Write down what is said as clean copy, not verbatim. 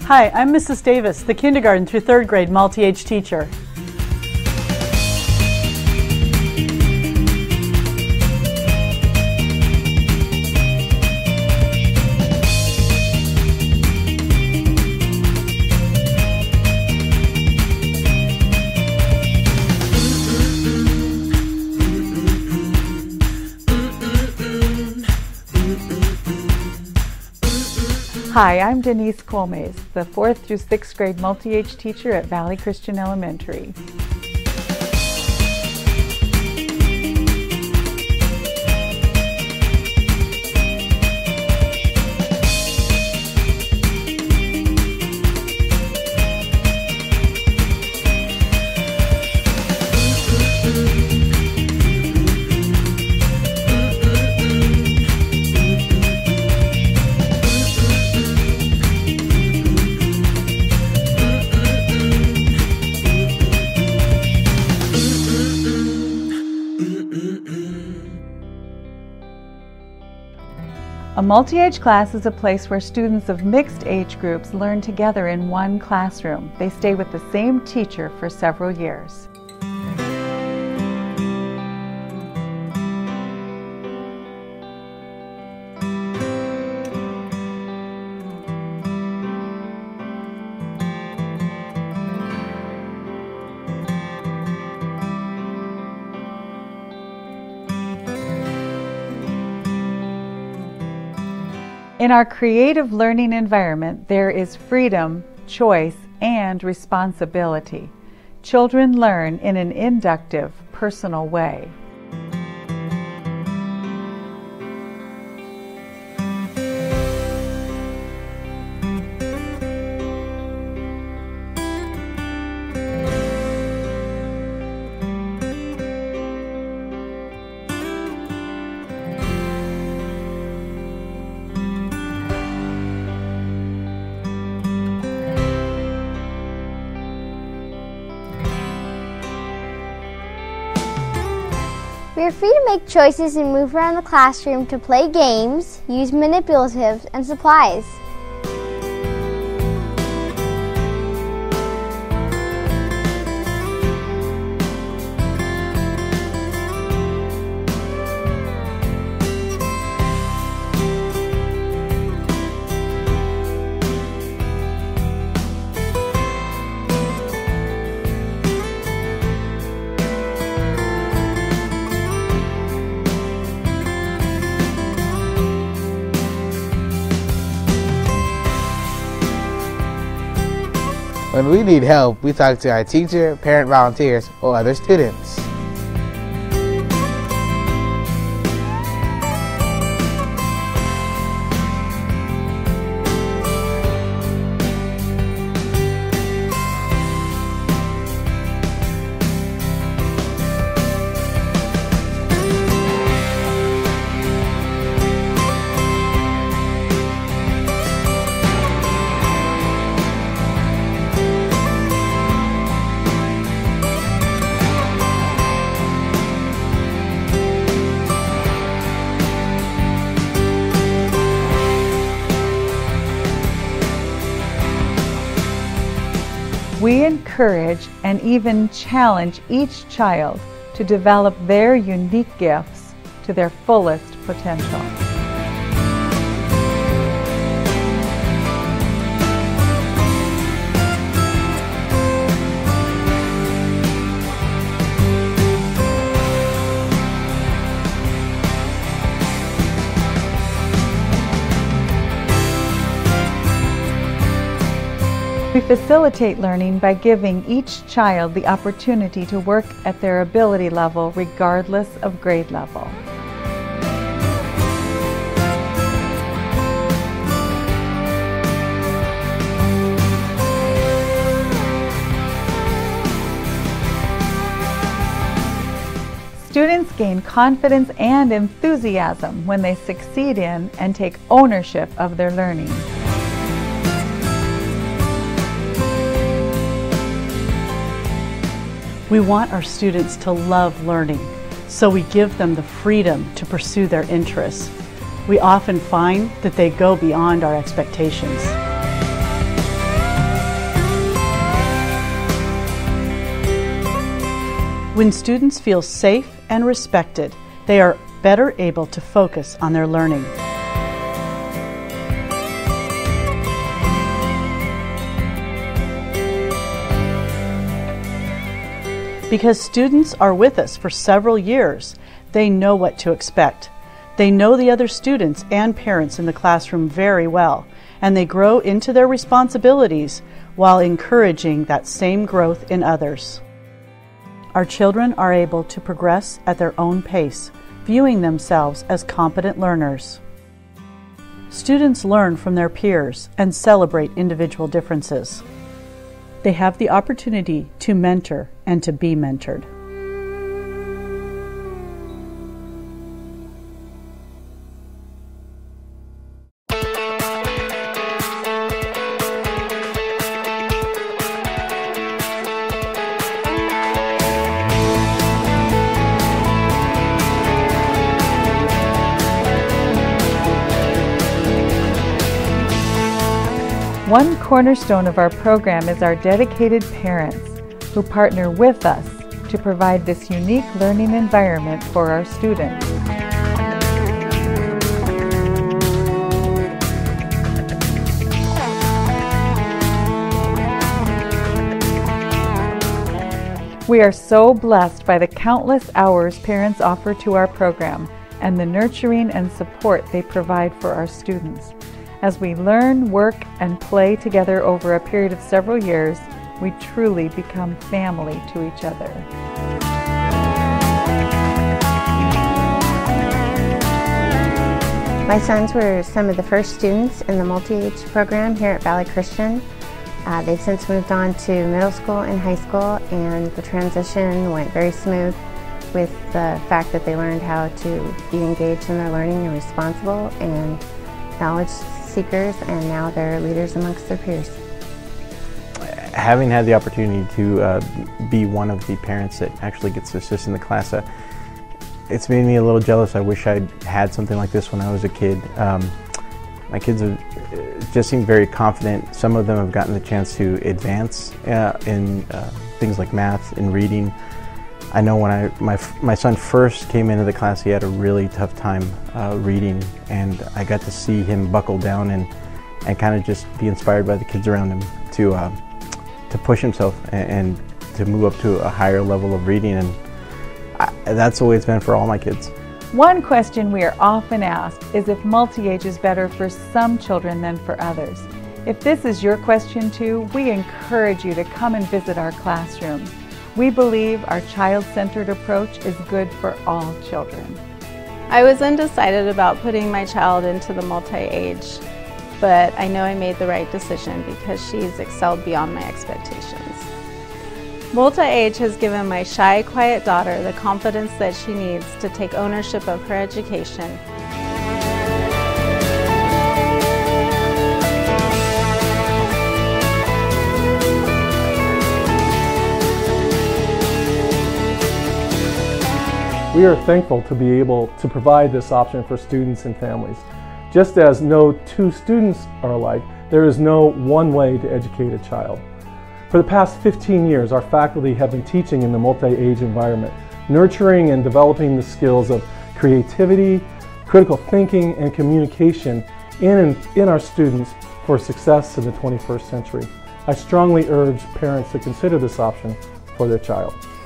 Hi, I'm Mrs. Davis, the kindergarten through 3rd grade multi-age teacher. Hi, I'm Denise Colmays, the 4th through 6th grade multi-age teacher at Valley Christian Elementary. A multi-age class is a place where students of mixed age groups learn together in one classroom. They stay with the same teacher for several years. In our creative learning environment, there is freedom, choice, and responsibility. Children learn in an inductive, personal way. We are free to make choices and move around the classroom to play games, use manipulatives, and supplies. When we need help, we talk to our teacher, parent volunteers, or other students. We encourage and even challenge each child to develop their unique gifts to their fullest potential. We facilitate learning by giving each child the opportunity to work at their ability level regardless of grade level. Students gain confidence and enthusiasm when they succeed in and take ownership of their learning. We want our students to love learning, so we give them the freedom to pursue their interests. We often find that they go beyond our expectations. When students feel safe and respected, they are better able to focus on their learning. Because students are with us for several years, they know what to expect. They know the other students and parents in the classroom very well, and they grow into their responsibilities while encouraging that same growth in others. Our children are able to progress at their own pace, viewing themselves as competent learners. Students learn from their peers and celebrate individual differences. They have the opportunity to mentor and to be mentored. One cornerstone of our program is our dedicated parents who partner with us to provide this unique learning environment for our students. We are so blessed by the countless hours parents offer to our program and the nurturing and support they provide for our students. As we learn, work, and play together over a period of several years, we truly become family to each other. My sons were some of the first students in the Multiage program here at Valley Christian. They've since moved on to middle school and high school, and the transition went very smooth with the fact that they learned how to be engaged in their learning and responsible and knowledge seekers, and now they're leaders amongst their peers. Having had the opportunity to be one of the parents that actually gets to assist in the class, it's made me a little jealous. I wish I'd had something like this when I was a kid. My kids have just seem very confident. Some of them have gotten the chance to advance in things like math and reading. I know when my son first came into the class, he had a really tough time reading, and I got to see him buckle down and kind of just be inspired by the kids around him to push himself and to move up to a higher level of reading, and that's the way it's been for all my kids. One question we are often asked is if multi-age is better for some children than for others. If this is your question too, we encourage you to come and visit our classroom. We believe our child-centered approach is good for all children. I was undecided about putting my child into the multi-age, but I know I made the right decision because she's excelled beyond my expectations. Multi-age has given my shy, quiet daughter the confidence that she needs to take ownership of her education. We are thankful to be able to provide this option for students and families. Just as no two students are alike, there is no one way to educate a child. For the past 15 years, our faculty have been teaching in the multi-age environment, nurturing and developing the skills of creativity, critical thinking, and communication in our students for success in the 21st century. I strongly urge parents to consider this option for their child.